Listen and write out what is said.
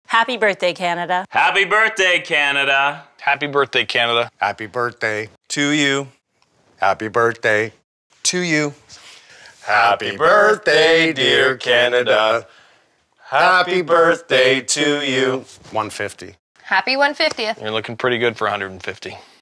Happy birthday, Canada. Happy birthday, Canada. Happy birthday, Canada. Happy birthday to you. Happy birthday to you. Happy birthday, dear Canada. Happy birthday to you. 150. Happy 150th. You're looking pretty good for 150.